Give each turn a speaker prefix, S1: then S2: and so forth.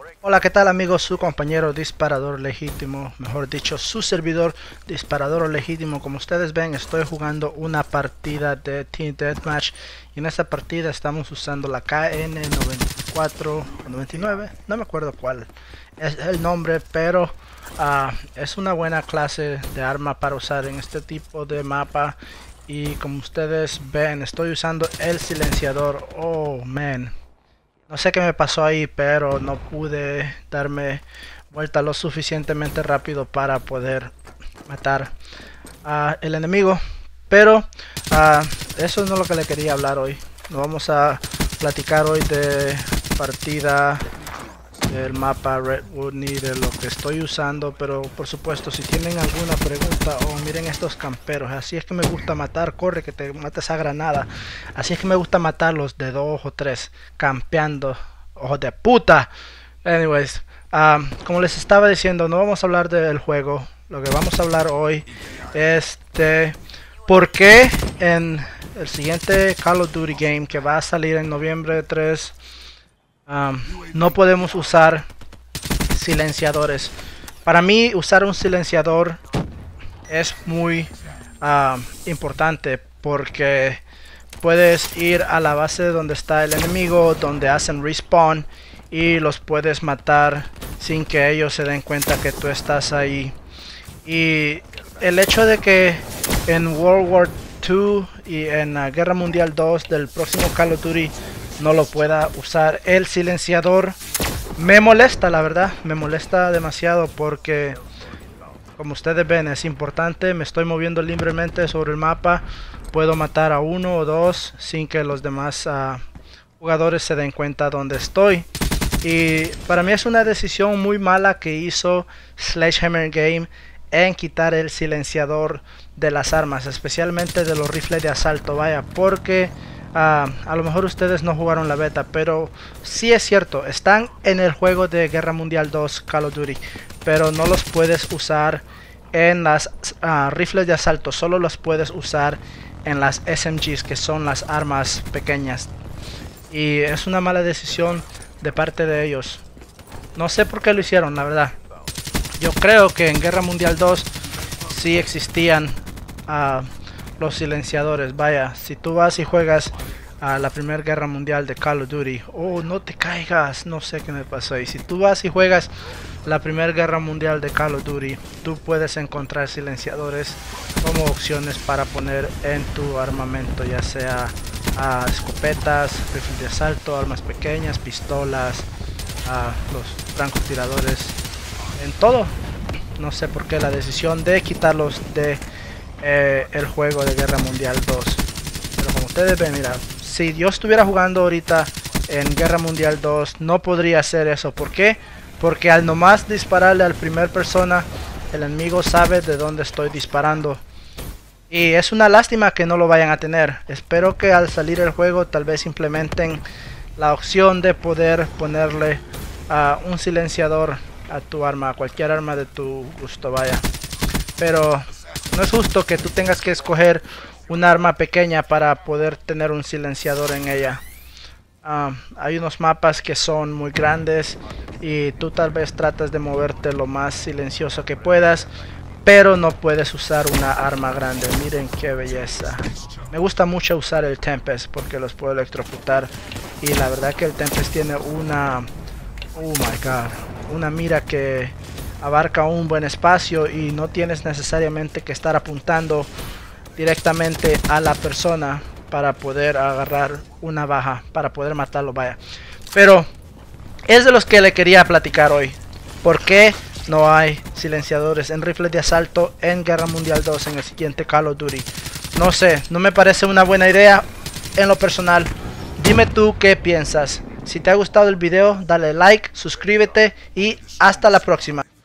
S1: Hola, ¿qué tal amigos? Su compañero disparador legítimo, mejor dicho, su servidor disparador legítimo. Como ustedes ven, estoy jugando una partida de Team Deathmatch y en esta partida estamos usando la KN94 o 99, no me acuerdo cuál es el nombre, pero es una buena clase de arma para usar en este tipo de mapa. Y como ustedes ven, estoy usando el silenciador. Oh man, no sé qué me pasó ahí, pero no pude darme vuelta lo suficientemente rápido para poder matar al enemigo. Pero eso no es lo que le quería hablar hoy. No vamos a platicar hoy de partida del mapa Redwood ni de lo que estoy usando, pero por supuesto si tienen alguna pregunta, miren estos camperos, así es que me gusta matar, corre que te mata esa granada, así es que me gusta matarlos de 2 o 3 campeando, ojos de puta. Anyways, como les estaba diciendo, no vamos a hablar del juego, lo que vamos a hablar hoy es de por qué en el siguiente Call of Duty game que va a salir en noviembre 3 no podemos usar silenciadores. Para mí usar un silenciador es muy importante porque puedes ir a la base donde está el enemigo, donde hacen respawn, y los puedes matar sin que ellos se den cuenta que tú estás ahí. Y el hecho de que en World War II y en la Guerra Mundial 2 del próximo Call of Duty no lo pueda usar el silenciador me molesta, la verdad, me molesta demasiado porque como ustedes ven es importante, me estoy moviendo libremente sobre el mapa, puedo matar a 1 o 2 sin que los demás jugadores se den cuenta dónde estoy. Y para mí es una decisión muy mala que hizo Sledgehammer Game en quitar el silenciador de las armas, especialmente de los rifles de asalto, vaya, porque a lo mejor ustedes no jugaron la beta, pero sí es cierto, están en el juego de Guerra Mundial 2 Call of Duty, pero no los puedes usar en las rifles de asalto, solo los puedes usar en las SMGs, que son las armas pequeñas. Y es una mala decisión de parte de ellos. No sé por qué lo hicieron, la verdad. Yo creo que en Guerra Mundial 2 sí existían los silenciadores. Vaya, si tú vas y juegas a la primera guerra mundial de Call of Duty, no te caigas, no sé qué me pasó ahí. Si tú vas y juegas la primera guerra mundial de Call of Duty, tú puedes encontrar silenciadores como opciones para poner en tu armamento, ya sea escopetas, rifles de asalto, armas pequeñas, pistolas, los francotiradores, en todo. No sé por qué la decisión de quitarlos de el juego de Guerra Mundial 2. Pero como ustedes ven, mira, si yo estuviera jugando ahorita en Guerra Mundial 2 no podría hacer eso. ¿Por qué? Porque al nomás dispararle al primer persona, el enemigo sabe de dónde estoy disparando. Y es una lástima que no lo vayan a tener. Espero que al salir el juego tal vez implementen la opción de poder ponerle un silenciador a tu arma, a cualquier arma de tu gusto, vaya. Pero no es justo que tú tengas que escoger un arma pequeña para poder tener un silenciador en ella. Hay unos mapas que son muy grandes y tú tal vez tratas de moverte lo más silencioso que puedas, pero no puedes usar una arma grande. Miren qué belleza. Me gusta mucho usar el Tempest porque los puedo electrocutar, y la verdad que el Tempest tiene una una mira que abarca un buen espacio y no tienes necesariamente que estar apuntando directamente a la persona para poder agarrar una baja, para poder matarlo, vaya. Pero es de los que le quería platicar hoy. ¿Por qué no hay silenciadores en rifles de asalto en Guerra Mundial 2 en el siguiente Call of Duty? No sé, no me parece una buena idea en lo personal. Dime tú qué piensas. Si te ha gustado el video, dale like, suscríbete y hasta la próxima.